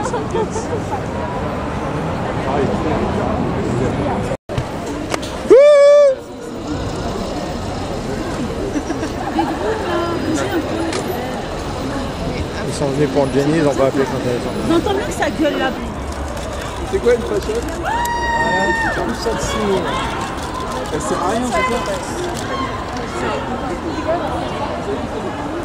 Ils sont venus pour le gagner, ils ont pas appelé quand ils sont. J'entends bien que ça gueule là. C'est quoi une façon? Voilà, tout ça de signer. Ça sert à rien, c'est ça?